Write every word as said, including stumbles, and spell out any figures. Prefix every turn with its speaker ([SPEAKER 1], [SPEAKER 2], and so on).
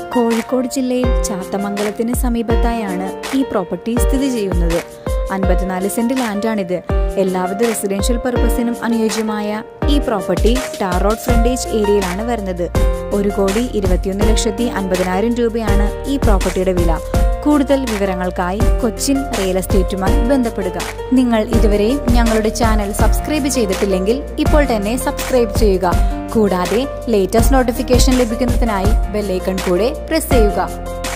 [SPEAKER 1] കോഴിക്കോട് ജില്ലയിൽ ചാത്തമംഗലത്തിന് സമീപത്തായാണ് ഈ പ്രോപ്പർട്ടി സ്ഥിതി ചെയ്യുന്നത്. അൻപത്തിനാല് സെന്റ് ലാൻഡാണിത്. എല്ലാവിധ റെസിഡൻഷ്യൽ പർപ്പസിനും അനുയോജ്യമായ ഈ പ്രോപ്പർട്ടി ടാർ റോഡ് ഫ്രണ്ടേജ് ഏരിയയിലാണ് വരുന്നത്. ഒരു കോടി ഇരുപത്തിയൊന്ന് ലക്ഷത്തി അൻപതിനായിരം രൂപയാണ് ഈ പ്രോപ്പർട്ടിയുടെ വില. കൂടുതൽ വിവരങ്ങൾക്കായി കൊച്ചിൻ റിയൽ എസ്റ്റേറ്റുമായി ബന്ധപ്പെടുക. നിങ്ങൾ ഇതുവരെയും ഞങ്ങളുടെ ചാനൽ സബ്സ്ക്രൈബ് ചെയ്തിട്ടില്ലെങ്കിൽ ഇപ്പോൾ തന്നെ സബ്സ്ക്രൈബ് ചെയ്യുക. കൂടാതെ ലേറ്റസ്റ്റ് നോട്ടിഫിക്കേഷൻ ലഭിക്കുന്നതിനായി ബെൽ ഐക്കൺ കൂടെ പ്രസ് ചെയ്യുക.